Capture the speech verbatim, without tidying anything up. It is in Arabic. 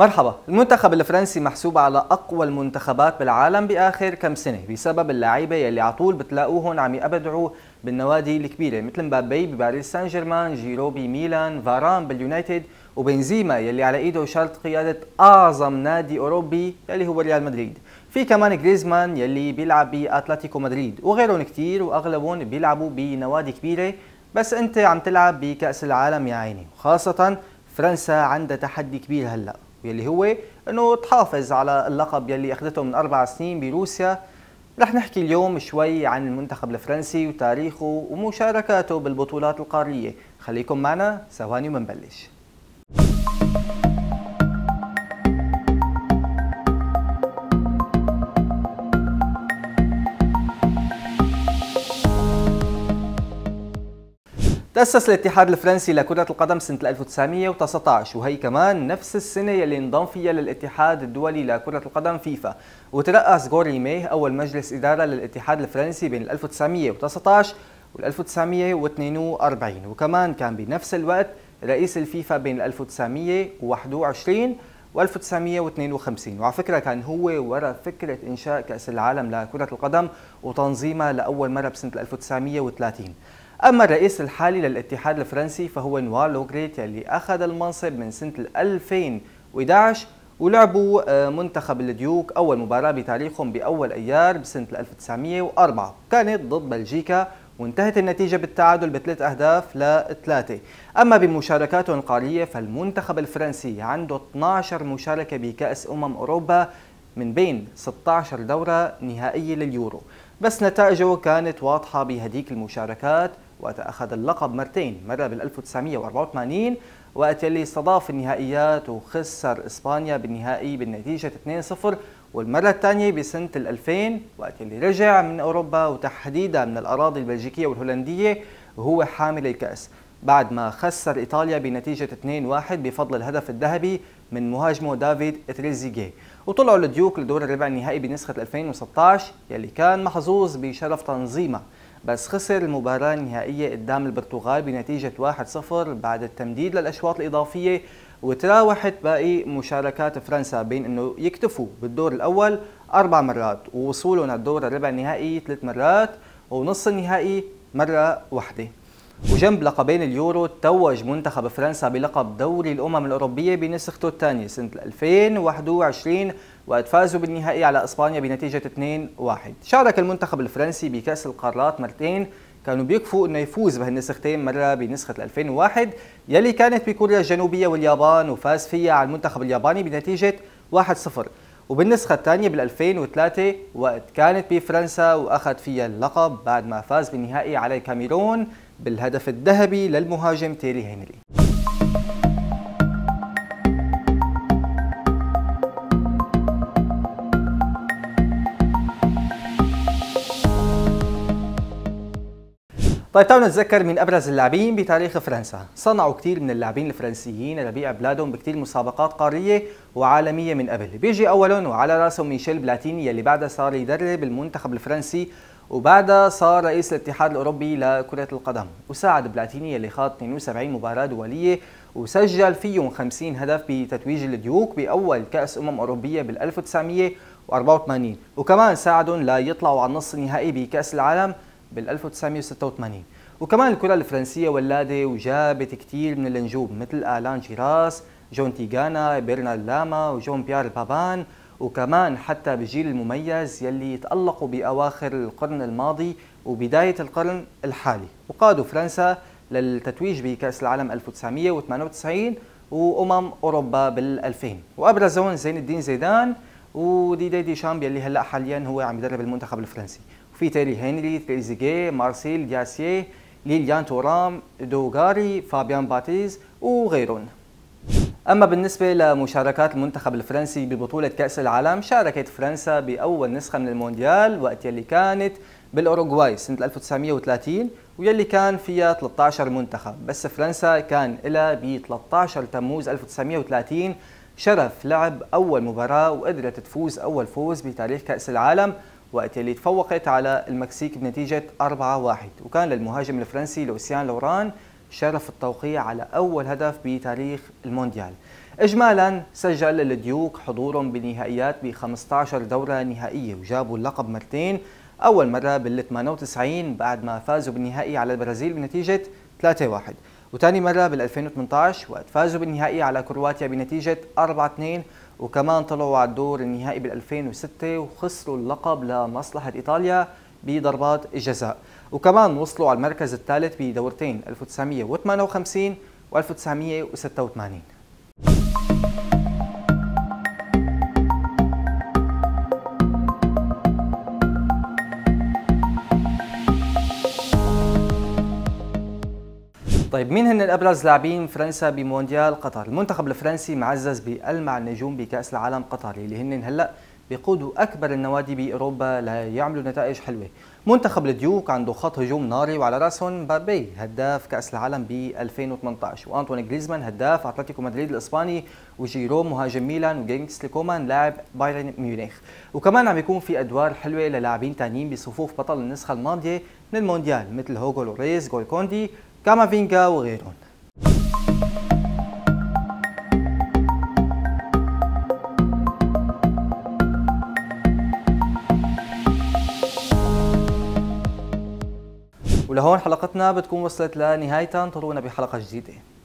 مرحبا. المنتخب الفرنسي محسوب على أقوى المنتخبات بالعالم بآخر كم سنة بسبب اللعيبة يلي على طول بتلاقوهم عم يبدعوا بالنوادي الكبيرة مثل مبابي بباريس سان جيرمان، جيرو بميلان، فاران باليونايتد، وبنزيما يلي على ايده شرط قيادة أعظم نادي أوروبي يلي هو ريال مدريد. في كمان غريزمان يلي بيلعب بأتلتيكو مدريد وغيرهم كتير، وأغلبهم بيلعبوا بنوادي كبيرة. بس أنت عم تلعب بكأس العالم يا عيني، وخاصة فرنسا عندها تحدي كبير هلأ، واللي هو انه تحافظ على اللقب يلي اخذته من اربع سنين بروسيا. رح نحكي اليوم شوي عن المنتخب الفرنسي وتاريخه ومشاركاته بالبطولات القارية. خليكم معنا ثواني ومنبلش. تأسس الاتحاد الفرنسي لكرة القدم سنة ألف وتسعمية وتسعة عشر، وهي كمان نفس السنة يلي انضم فيها للاتحاد الدولي لكرة القدم فيفا. وترأس غوري ميه أول مجلس إدارة للاتحاد الفرنسي بين ألف وتسعمية وتسعة عشر وال ألف وتسعمية واثنين وأربعين، وكمان كان بنفس الوقت رئيس الفيفا بين ألف وتسعمية وواحد وعشرين و ألف وتسعمية واثنين وخمسين. وعلى فكرة كان هو وراء فكرة إنشاء كأس العالم لكرة القدم وتنظيمها لأول مرة بسنة ألف وتسعمية وثلاثين. أما الرئيس الحالي للاتحاد الفرنسي فهو نوار لو غريت يلي أخذ المنصب من سنة ألفين وإحدى عشر، ولعبوا منتخب الديوك أول مباراة بتاريخهم بأول أيار بسنة ألف وتسعمية وأربعة، كانت ضد بلجيكا وانتهت النتيجة بالتعادل بثلاث أهداف لثلاثة. أما بمشاركاتهم القارية فالمنتخب الفرنسي عنده اثني عشر مشاركة بكأس أمم أوروبا من بين ستة عشر دورة نهائية لليورو، بس نتائجه كانت واضحة بهديك المشاركات، وقت أخذ اللقب مرتين، مرة بال ألف وتسعمية وأربعة وثمانين وقت اللي استضاف النهائيات وخسر إسبانيا بالنهائي بالنتيجة اثنين صفر، والمرة الثانية بسنة ألفين وقت اللي رجع من أوروبا وتحديدا من الأراضي البلجيكية والهولندية وهو حامل الكأس بعد ما خسر إيطاليا بنتيجة اثنين واحد بفضل الهدف الذهبي من مهاجمه دافيد تريزيجيه. وطلعوا الديوك لدور الربع النهائي بنسخة ألفين وستة عشر يلي كان محظوظ بشرف تنظيمها، بس خسر المباراة النهائية قدام البرتغال بنتيجة واحد صفر بعد التمديد للأشواط الإضافية. وتراوحت باقي مشاركات فرنسا بين انه يكتفوا بالدور الأول أربع مرات ووصولهم للدور الربع النهائي ثلاث مرات ونص النهائي مرة واحدة. وجنب لقبين اليورو توج منتخب فرنسا بلقب دوري الأمم الأوروبية بنسخته الثانية سنة ألفين وواحد وعشرين وقد فازوا بالنهائي على إسبانيا بنتيجة اثنين واحد. شارك المنتخب الفرنسي بكأس القارات مرتين كانوا بيكفوا انه يفوز بهالنسختين، مرة بنسخة ألفين وواحد يلي كانت بكوريا الجنوبية واليابان وفاز فيها على المنتخب الياباني بنتيجة واحد صفر، وبالنسخة الثانية بال ألفين وثلاثة وقت كانت بفرنسا وأخذ فيها اللقب بعد ما فاز بالنهائي على الكاميرون بالهدف الذهبي للمهاجم تيري هنري. طيب تعالوا نتذكر من ابرز اللاعبين بتاريخ فرنسا. صنعوا كثير من اللاعبين الفرنسيين ربيع بلادهم بكثير مسابقات قاريه وعالميه من قبل. بيجي اولهم وعلى راسهم ميشيل بلاتيني يلي بعدها صار يدرب المنتخب الفرنسي وبعدها صار رئيس الاتحاد الاوروبي لكره القدم. وساعد بلاتيني يلي خاض اثنين وسبعين مباراه دوليه وسجل فيهم خمسين هدف بتتويج الديوك باول كاس امم اوروبيه بال ألف وتسعمية وأربعة وثمانين، وكمان ساعدهم ليطلعوا على النص النهائي بكاس العالم بال ألف وتسعمية وستة وثمانين. وكمان الكرة الفرنسية ولادة وجابت كثير من النجوم مثل آلان جيراس، جون تيغانا، برنارد لاما وجون بيير بابان، وكمان حتى بالجيل المميز يلي تألقوا بأواخر القرن الماضي وبداية القرن الحالي، وقادوا فرنسا للتتويج بكأس العالم ألف وتسعمية وثمانية وتسعين وأمم أوروبا بالألفين. وأبرزهم زين الدين زيدان وديدي ديشامب يلي هلا حاليا هو عم يدرب المنتخب الفرنسي، في تيري هنري، تريزيجيه، مارسيل دياسيه، ليليان تورام، دوغاري، فابيان باتيز وغيرهم. أما بالنسبة لمشاركات المنتخب الفرنسي ببطولة كأس العالم، شاركت فرنسا بأول نسخة من المونديال وقت يلي كانت بالأوروغواي سنة ألف وتسعمية وثلاثين ويلي كان فيها ثلاثة عشر منتخب، بس فرنسا كان لها ب ثلاثة عشر تموز ألف وتسعمية وثلاثين شرف لعب أول مباراة وقدرت تفوز أول فوز بتاريخ كأس العالم وقت اللي تفوقت على المكسيك بنتيجة أربعة واحد. وكان للمهاجم الفرنسي لوسيان لوران شرف التوقيع على أول هدف بتاريخ المونديال. إجمالا سجل الديوك حضورهم بنهائيات ب خمسة عشر دورة نهائية وجابوا اللقب مرتين، أول مرة بال ثمانية وتسعين بعد ما فازوا بالنهائي على البرازيل بنتيجة ثلاثة واحد، وثاني مرة بال ألفين وثمانية عشر وقت فازوا بالنهائي على كرواتيا بنتيجة أربعة اثنين، وكمان طلعوا على الدور النهائي بال ألفين وستة وخسروا اللقب لمصلحة إيطاليا بضربات الجزاء، وكمان وصلوا على المركز الثالث بدورتين ألف وتسعمئة وثمانية وخمسين و ألف وتسعمئة وستة وثمانين. طيب مين هن الابرز لاعبين فرنسا بمونديال قطر؟ المنتخب الفرنسي معزز بألمع النجوم بكأس العالم قطر اللي هن هلا بيقودوا اكبر النوادي باوروبا ليعملوا نتائج حلوه. منتخب الديوك عنده خط هجوم ناري وعلى راسهم مبابي هداف كأس العالم ب ألفين وثمانية عشر، وانطوني جريزمان هداف اتلتيكو مدريد الاسباني، وجيروم مهاجم ميلان، وجينكس ليكومان لاعب بايرن ميونخ. وكمان عم يكون في ادوار حلوه للاعبين ثانيين بصفوف بطل النسخه الماضيه من المونديال مثل هوغو لوريس، جول كوندي، كامافينجا وغيرهم. ولهون حلقتنا بتكون وصلت لنهايتها، انطرونا بحلقة جديدة.